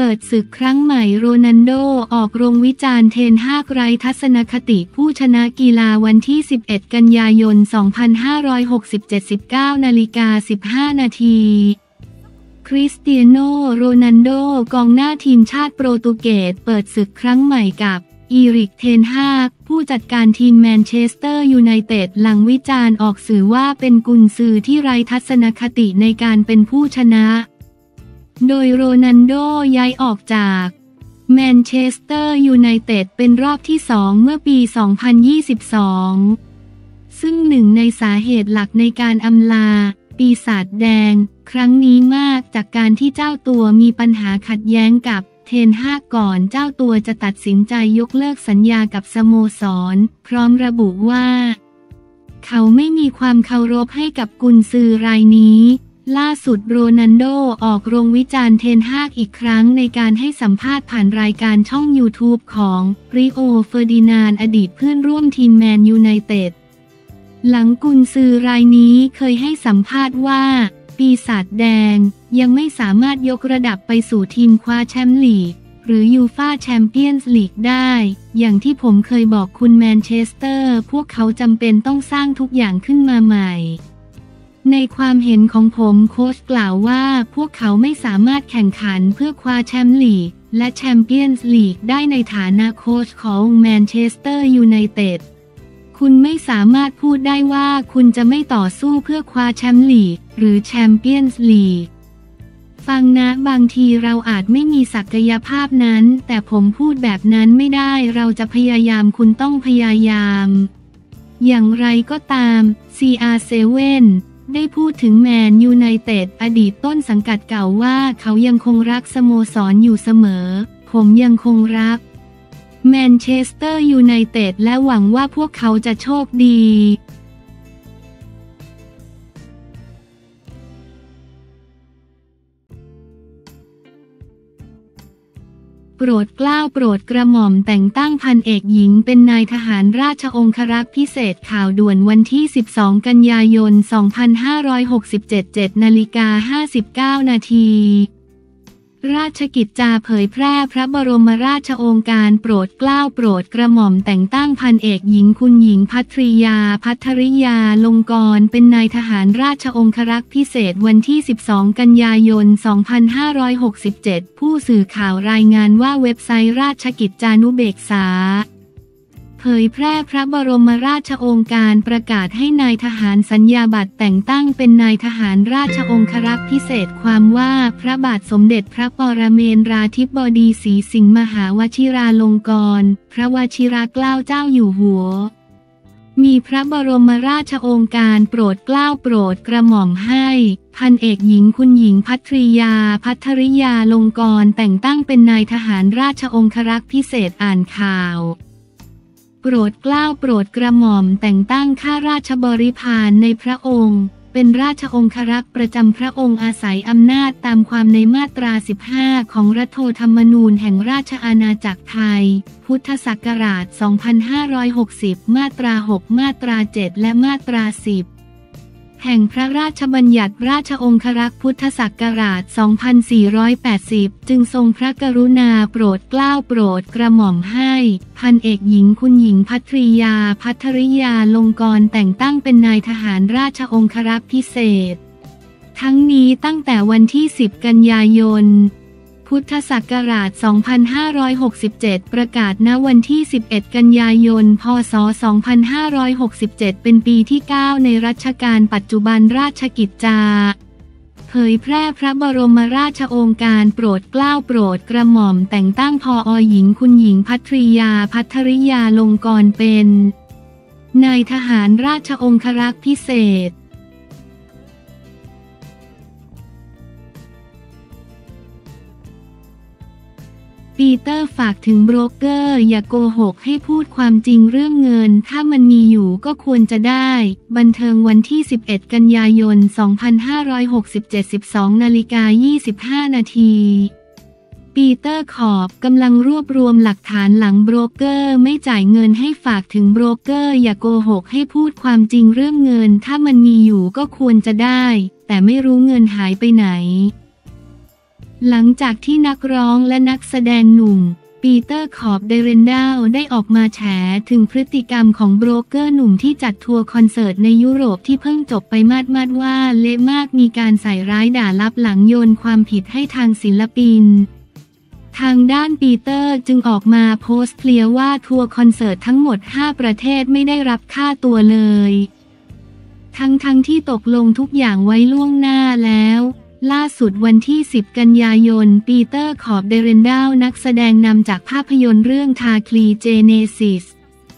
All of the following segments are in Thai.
ปิดศึกครั้งใหม่โรนัลโดออกโรงวิจารณ์เทนฮากไร้ทัศนคติผู้ชนะกีฬาวันที่ 11 กันยายน 2567 19:15 นาทีคริสเตียโนโรนัลโดกองหน้าทีมชาติโปรตุเกสเปิดศึกครั้งใหม่กับอีริกเทนฮากผู้จัดการทีมแมนเชสเตอร์ยูไนเต็ดหลังวิจารณ์ออกสื่อว่าเป็นกุนซือที่ไร้ทัศนคติในการเป็นผู้ชนะโดยโรนัลโดย้ายออกจากแมนเชสเตอร์ยูไนเต็ดเป็นรอบที่2เมื่อปี 2022 ซึ่งหนึ่งในสาเหตุหลักในการอำลาปีศาจแดงครั้งนี้มากจากการที่เจ้าตัวมีปัญหาขัดแย้งกับเทนฮากก่อนเจ้าตัวจะตัดสินใจยกเลิกสัญญากับสโมสรพร้อมระบุว่าเขาไม่มีความเคารพให้กับกุนซือรายนี้ล่าสุดโรนัลโดออกโรงวิจารณ์เทนฮากอีกครั้งในการให้สัมภาษณ์ผ่านรายการช่อง YouTube ของริโอเฟอร์ดินานด์อดีตเพื่อนร่วมทีมแมนยูไนเต็ดหลังกุนซือรายนี้เคยให้สัมภาษณ์ว่าปีศาจแดงยังไม่สามารถยกระดับไปสู่ทีมคว้าแชมป์ลีกหรือยูฟ่าแชมเปี้ยนส์ลีกได้อย่างที่ผมเคยบอกคุณแมนเชสเตอร์พวกเขาจำเป็นต้องสร้างทุกอย่างขึ้นมาใหม่ในความเห็นของผมโค้ชกล่าวว่าพวกเขาไม่สามารถแข่งขันเพื่อคว้าแชมป์ลีกและแชมเปี้ยนส์ลีกได้ในฐานะโค้ชของแมนเชสเตอร์ยูไนเต็ดคุณไม่สามารถพูดได้ว่าคุณจะไม่ต่อสู้เพื่อคว้าแชมป์ลีกหรือแชมเปี้ยนส์ลีกฟังนะบางทีเราอาจไม่มีศักยภาพนั้นแต่ผมพูดแบบนั้นไม่ได้เราจะพยายามคุณต้องพยายามอย่างไรก็ตาม CR7 ได้พูดถึงแมนยูไนเต็ดอดีตต้นสังกัดเก่าว่าเขายังคงรักสโมสรอยู่เสมอผมยังคงรักแมนเชสเตอร์ยูไนเต็ดและหวังว่าพวกเขาจะโชคดีโปรดเกล้าโปรดกระหม่อมแต่งตั้งพันเอกหญิงเป็นนายทหารราชองครักษ์พิเศษข่าวด่วนวันที่ 12 กันยายน 2567 7:59 นาทีราชกิจจาเผยแพร่พระบรมราชโองการโปรดเกล้าโปรดกระหม่อมแต่งตั้งพันเอกหญิงคุณหญิงภัทริยาภัทริยาลงกรณ์เป็นนายทหารราชองครักษ์พิเศษวันที่ 12 กันยายน 2567 ผู้สื่อข่าวรายงานว่าเว็บไซต์ราชกิจจานุเบกษาเผยแพร่พระบรมราชโองการประกาศให้นายทหารสัญญาบัตรแต่งตั้งเป็นนายทหารราชองครักษ์พิเศษความว่าพระบาทสมเด็จพระปรเมนทราธิบดีศรีสิงห์มหาวชิราลงกรณ์พระวชิรเกล้าเจ้าอยู่หัวมีพระบรมราชโองการโปรดเกล้าโปรดกระหม่อมให้พันเอกหญิงคุณหญิงภัทริยาภัทริยาลงกรณ์แต่งตั้งเป็นนายทหารราชองครักษ์พิเศษอ่านข่าวโปรดเกล้าโปรดกระหม่อมแต่งตั้งข้าราชบริพารในพระองค์เป็นราชองครักษ์ประจำพระองค์อาศัยอำนาจตามความในมาตรา 15 ของรัฐธรรมนูญแห่งราชอาณาจักรไทยพุทธศักราช 2560 มาตรา 6 มาตรา 7 และมาตรา 10แห่งพระราชบัญญัติราชองครักษ์พุทธศักราช 2480 จึงทรงพระกรุณาโปรดเกล้าโปรดกระหม่อมให้พันเอกหญิงคุณหญิงภัทริยาภัทริยาลงกรณ์แต่งตั้งเป็นนายทหารราชองครักษ์พิเศษทั้งนี้ตั้งแต่วันที่ 10 กันยายนพุทธศักราช 2567 ประกาศณวันที่ 11 กันยายน พ.ศ. 2567 เป็นปีที่ 9 ในรัชกาลปัจจุบันราชกิจจาเผยแพร่พระบรมราชโองการโปรดเกล้าโปรดกระหม่อมแต่งตั้งพอหญิงคุณหญิงภัทริยาภัทริยาลงกรณ์เป็นนายทหารราชองครักษ์พิเศษปีเตอร์ฝากถึงโบรกเกอร์อย่าโกหกให้พูดความจริงเรื่องเงินถ้ามันมีอยู่ก็ควรจะได้บันเทิงวันที่ 11 กันยายน 2567 12:25 นาทีปีเตอร์ขอบกำลังรวบรวมหลักฐานหลังโบรกเกอร์ไม่จ่ายเงินให้ฝากถึงโบรกเกอร์อย่าโกหกให้พูดความจริงเรื่องเงินถ้ามันมีอยู่ก็ควรจะได้แต่ไม่รู้เงินหายไปไหนหลังจากที่นักร้องและนักแสดงหนุ่มปีเตอร์ คอร์บเดเรนดัลได้ออกมาแฉถึงพฤติกรรมของโบรกเกอร์หนุ่มที่จัดทัวร์คอนเสิร์ตในยุโรปที่เพิ่งจบไปมาดว่าเละมากมีการใส่ร้ายด่าลับหลังโยนความผิดให้ทางศิลปินทางด้านปีเตอร์จึงออกมาโพสต์เคลียร์ว่าทัวร์คอนเสิร์ตทั้งหมด5ประเทศไม่ได้รับค่าตัวเลยทั้งที่ตกลงทุกอย่างไว้ล่วงหน้าแล้วล่าสุดวันที่10กันยายนปีเตอร์ คอร์บเดเรนดัลนักแสดงนำจากภาพยนตร์เรื่องทาคลีเจเนซิส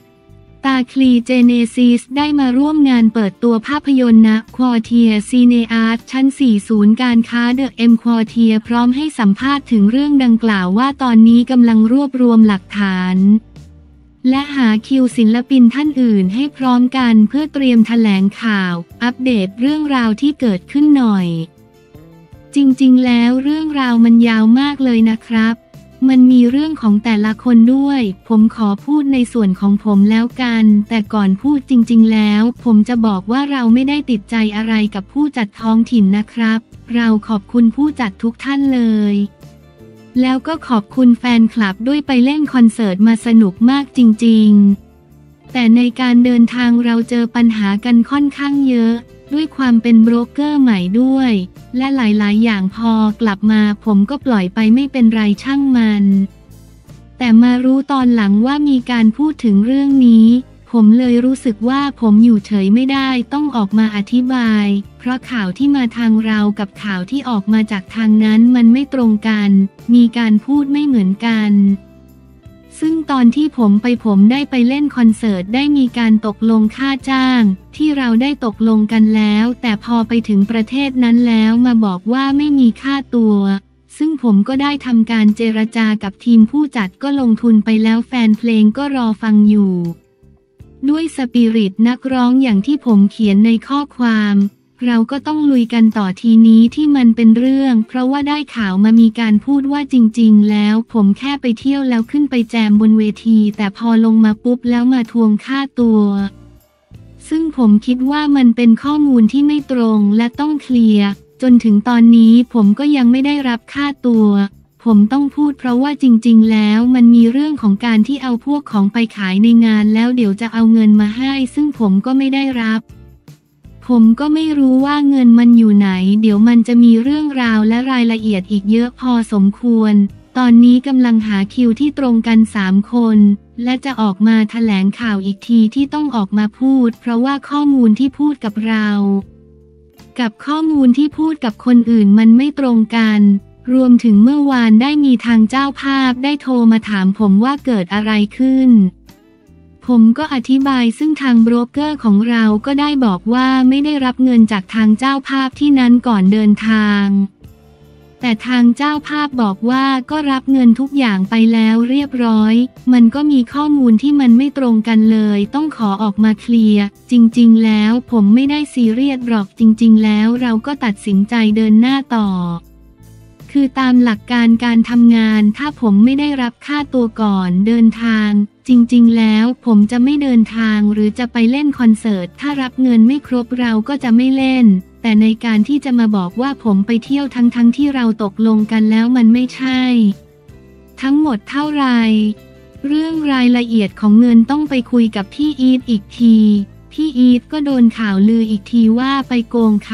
ได้มาร่วมงานเปิดตัวภาพยนตร์ณควอเทียซีเนอาร์ตชั้น4ศูนย์การค้าเดอะเอ็มควอเทียพร้อมให้สัมภาษณ์ถึงเรื่องดังกล่าวว่าตอนนี้กำลังรวบรวมหลักฐานและหาคิวศิลปินท่านอื่นให้พร้อมกันเพื่อเตรียมแถลงข่าวอัปเดตเรื่องราวที่เกิดขึ้นหน่อยจริงๆแล้วเรื่องราวมันยาวมากเลยนะครับมันมีเรื่องของแต่ละคนด้วยผมขอพูดในส่วนของผมแล้วกันแต่ก่อนพูดจริงๆแล้วผมจะบอกว่าเราไม่ได้ติดใจอะไรกับผู้จัดท้องถิ่นนะครับเราขอบคุณผู้จัดทุกท่านเลยแล้วก็ขอบคุณแฟนคลับด้วยไปเล่นคอนเสิร์ตมาสนุกมากจริงๆแต่ในการเดินทางเราเจอปัญหากันค่อนข้างเยอะด้วยความเป็นโบรกเกอร์ใหม่ด้วยและหลายๆอย่างพอกลับมาผมก็ปล่อยไปไม่เป็นไรช่างมันแต่มารู้ตอนหลังว่ามีการพูดถึงเรื่องนี้ผมเลยรู้สึกว่าผมอยู่เฉยไม่ได้ต้องออกมาอธิบายเพราะข่าวที่มาทางเรากับข่าวที่ออกมาจากทางนั้นมันไม่ตรงกันมีการพูดไม่เหมือนกันซึ่งตอนที่ผมได้ไปเล่นคอนเสิร์ตได้มีการตกลงค่าจ้างที่เราได้ตกลงกันแล้วแต่พอไปถึงประเทศนั้นแล้วมาบอกว่าไม่มีค่าตัวซึ่งผมก็ได้ทำการเจรจากับทีมผู้จัดก็ลงทุนไปแล้วแฟนเพลงก็รอฟังอยู่ด้วยสปิริตนักร้องอย่างที่ผมเขียนในข้อความเราก็ต้องลุยกันต่อทีนี้ที่มันเป็นเรื่องเพราะว่าได้ข่าวมามีการพูดว่าจริงๆแล้วผมแค่ไปเที่ยวแล้วขึ้นไปแจมบนเวทีแต่พอลงมาปุ๊บแล้วมาทวงค่าตัวซึ่งผมคิดว่ามันเป็นข้อมูลที่ไม่ตรงและต้องเคลียร์จนถึงตอนนี้ผมก็ยังไม่ได้รับค่าตัวผมต้องพูดเพราะว่าจริงๆแล้วมันมีเรื่องของการที่เอาพวกของไปขายในงานแล้วเดี๋ยวจะเอาเงินมาให้ซึ่งผมก็ไม่ได้รับผมก็ไม่รู้ว่าเงินมันอยู่ไหนเดี๋ยวมันจะมีเรื่องราวและรายละเอียดอีกเยอะพอสมควรตอนนี้กำลังหาคิวที่ตรงกัน3คนและจะออกมาแถลงข่าวอีกทีที่ต้องออกมาพูดเพราะว่าข้อมูลที่พูดกับเรากับข้อมูลที่พูดกับคนอื่นมันไม่ตรงกันรวมถึงเมื่อวานได้มีทางเจ้าภาพได้โทรมาถามผมว่าเกิดอะไรขึ้นผมก็อธิบายซึ่งทางโบรกเกอร์ของเราก็ได้บอกว่าไม่ได้รับเงินจากทางเจ้าภาพที่นั้นก่อนเดินทางแต่ทางเจ้าภาพบอกว่าก็รับเงินทุกอย่างไปแล้วเรียบร้อยมันก็มีข้อมูลที่มันไม่ตรงกันเลยต้องขอออกมาเคลียร์จริงๆแล้วผมไม่ได้ซีเรียสหรอกจริงๆแล้วเราก็ตัดสินใจเดินหน้าต่อคือตามหลักการการทำงานถ้าผมไม่ได้รับค่าตัวก่อนเดินทางจริงๆแล้วผมจะไม่เดินทางหรือจะไปเล่นคอนเสิร์ตถ้ารับเงินไม่ครบเราก็จะไม่เล่นแต่ในการที่จะมาบอกว่าผมไปเที่ยวทั้งที่เราตกลงกันแล้วมันไม่ใช่ทั้งหมดเท่าไหร่เรื่องรายละเอียดของเงินต้องไปคุยกับพี่อีทอีกทีพี่อีทก็โดนข่าวลืออีกทีว่าไปโกงเขา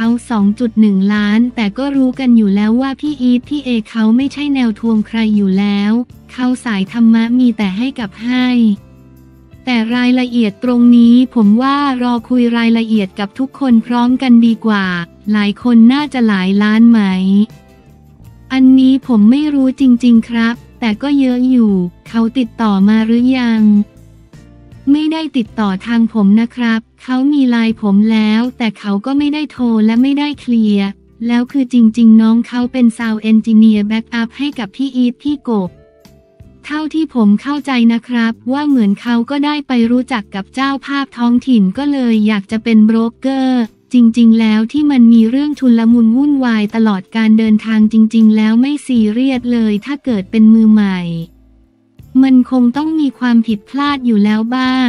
2.1 ล้านแต่ก็รู้กันอยู่แล้วว่าพี่อีทพี่เอเขาไม่ใช่แนวทวงใครอยู่แล้วเขาสายธรรมะมีแต่ให้กับให้แต่รายละเอียดตรงนี้ผมว่ารอคุยรายละเอียดกับทุกคนพร้อมกันดีกว่าหลายคนน่าจะหลายล้านไหมอันนี้ผมไม่รู้จริงๆครับแต่ก็เยอะอยู่เขาติดต่อมาหรือยังไม่ได้ติดต่อทางผมนะครับเขามีไลน์ผมแล้วแต่เขาก็ไม่ได้โทรและไม่ได้เคลียร์แล้วคือจริงๆน้องเขาเป็นซาวด์เอนจิเนียร์แบ็กอัพให้กับพี่อีทพี่กบเท่าที่ผมเข้าใจนะครับว่าเหมือนเขาก็ได้ไปรู้จักกับเจ้าภาพท้องถิ่นก็เลยอยากจะเป็นโบรกเกอร์จริงๆแล้วที่มันมีเรื่องชุลมุนวุ่นวายตลอดการเดินทางจริงๆแล้วไม่ซีเรียสเลยถ้าเกิดเป็นมือใหม่มันคงต้องมีความผิดพลาดอยู่แล้วบ้าง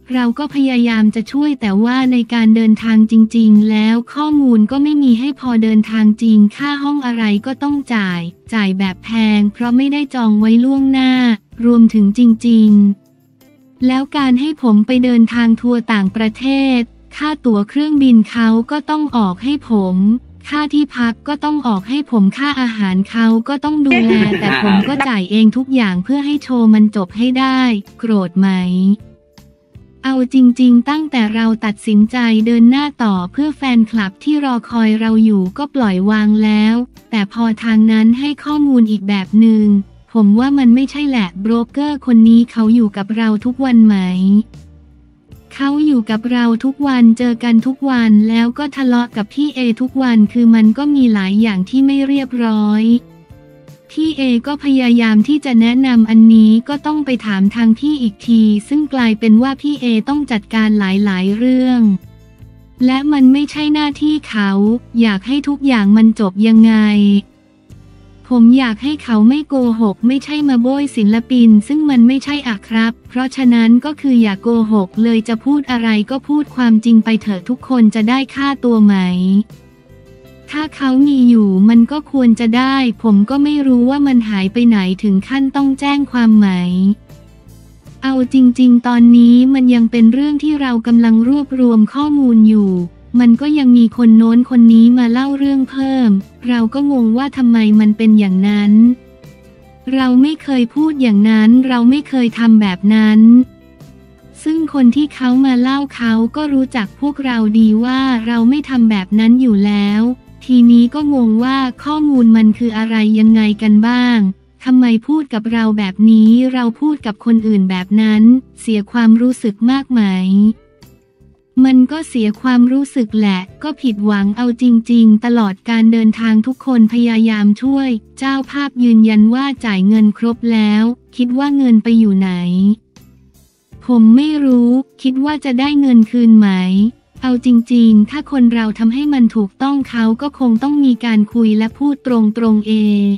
เราก็พยายามจะช่วยแต่ว่าในการเดินทางจริงๆแล้วข้อมูลก็ไม่มีให้พอเดินทางจริงค่าห้องอะไรก็ต้องจ่ายแบบแพงเพราะไม่ได้จองไว้ล่วงหน้ารวมถึงจริงๆแล้วการให้ผมไปเดินทางทัวร์ต่างประเทศค่าตั๋วเครื่องบินเขาก็ต้องออกให้ผมค่าที่พักก็ต้องออกให้ผมค่าอาหารเขาก็ต้องดูแลแต่ผมก็จ่ายเองทุกอย่างเพื่อให้โชว์มันจบให้ได้โกรธไหมเอาจริงๆตั้งแต่เราตัดสินใจเดินหน้าต่อเพื่อแฟนคลับที่รอคอยเราอยู่ก็ปล่อยวางแล้วแต่พอทางนั้นให้ข้อมูลอีกแบบหนึ่งผมว่ามันไม่ใช่แหละโบรกเกอร์คนนี้เขาอยู่กับเราทุกวันไหมเขาอยู่กับเราทุกวันเจอกันทุกวันแล้วก็ทะเลาะกับพี่เอทุกวันคือมันก็มีหลายอย่างที่ไม่เรียบร้อยพี่เอก็พยายามที่จะแนะนำอันนี้ก็ต้องไปถามทางพี่อีกทีซึ่งกลายเป็นว่าพี่เอต้องจัดการหลายๆเรื่องและมันไม่ใช่หน้าที่เขาอยากให้ทุกอย่างมันจบยังไงผมอยากให้เขาไม่โกหกไม่ใช่มาโบยศิลปินซึ่งมันไม่ใช่อะครับเพราะฉะนั้นก็คืออย่าโกหกเลยจะพูดอะไรก็พูดความจริงไปเถอะทุกคนจะได้ค่าตัวไหมถ้าเขามีอยู่มันก็ควรจะได้ผมก็ไม่รู้ว่ามันหายไปไหนถึงขั้นต้องแจ้งความไหมเอาจริงๆตอนนี้มันยังเป็นเรื่องที่เรากำลังรวบรวมข้อมูลอยู่มันก็ยังมีคนโน้นคนนี้มาเล่าเรื่องเพิ่มเราก็งงว่าทำไมมันเป็นอย่างนั้นเราไม่เคยพูดอย่างนั้นเราไม่เคยทำแบบนั้นซึ่งคนที่เขามาเล่าเขาก็รู้จักพวกเราดีว่าเราไม่ทำแบบนั้นอยู่แล้วทีนี้ก็งงว่าข้อมูลมันคืออะไรยังไงกันบ้างทำไมพูดกับเราแบบนี้เราพูดกับคนอื่นแบบนั้นเสียความรู้สึกมากไหมมันก็เสียความรู้สึกแหละก็ผิดหวังเอาจริงๆตลอดการเดินทางทุกคนพยายามช่วยเจ้าภาพยืนยันว่าจ่ายเงินครบแล้วคิดว่าเงินไปอยู่ไหนผมไม่รู้คิดว่าจะได้เงินคืนไหมเอาจริงๆถ้าคนเราทำให้มันถูกต้องเขาก็คงต้องมีการคุยและพูดตรงๆ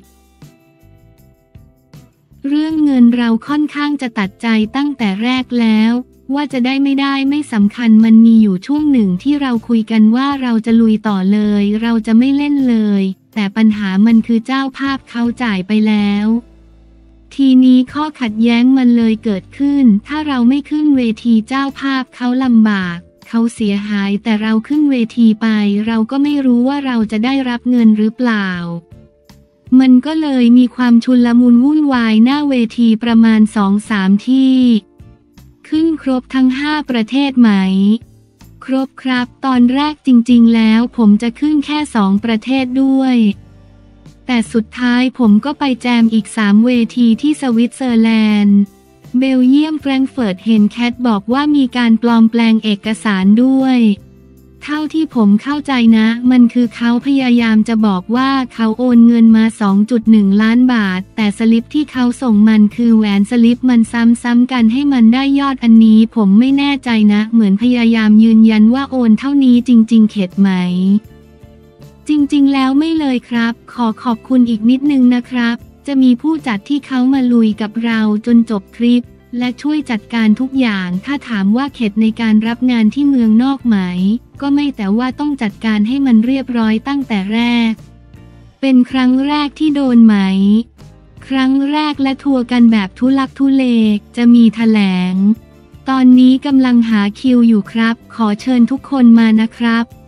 เรื่องเงินเราค่อนข้างจะตัดใจตั้งแต่แรกแล้วว่าจะได้ไม่ได้ไม่สำคัญมันมีอยู่ช่วงหนึ่งที่เราคุยกันว่าเราจะลุยต่อเลยเราจะไม่เล่นเลยแต่ปัญหามันคือเจ้าภาพเขาจ่ายไปแล้วทีนี้ข้อขัดแย้งมันเลยเกิดขึ้นถ้าเราไม่ขึ้นเวทีเจ้าภาพเขาลำบากเขาเสียหายแต่เราขึ้นเวทีไปเราก็ไม่รู้ว่าเราจะได้รับเงินหรือเปล่ามันก็เลยมีความชุลมุนวุ่นวายหน้าเวทีประมาณ 2-3 ที่ขึ้นครบทั้ง5ประเทศไหมครบครับตอนแรกจริงๆแล้วผมจะขึ้นแค่2ประเทศด้วยแต่สุดท้ายผมก็ไปแจมอีก3เวทีที่สวิตเซอร์แลนด์เบลเยียมแฟรงก์เฟิร์ตเห็นแคทบอกว่ามีการปลอมแปลงเอกสารด้วยเท่าที่ผมเข้าใจนะมันคือเขาพยายามจะบอกว่าเขาโอนเงินมา 2.1 ล้านบาทแต่สลิปที่เขาส่งมันคือแหวนสลิปมันซ้ำๆกันให้มันได้ยอดอันนี้ผมไม่แน่ใจนะเหมือนพยายามยืนยันว่าโอนเท่านี้จริงๆเข็ดไหมจริงๆแล้วไม่เลยครับขอบคุณอีกนิดนึงนะครับจะมีผู้จัดที่เขามาลุยกับเราจนจบคลิปและช่วยจัดการทุกอย่างถ้าถามว่าเข็ดในการรับงานที่เมืองนอกไหมก็ไม่แต่ว่าต้องจัดการให้มันเรียบร้อยตั้งแต่แรกเป็นครั้งแรกที่โดนไหมครั้งแรกและทัวร์กันแบบทุลักทุเลจะมีแถลงตอนนี้กำลังหาคิวอยู่ครับขอเชิญทุกคนมานะครับ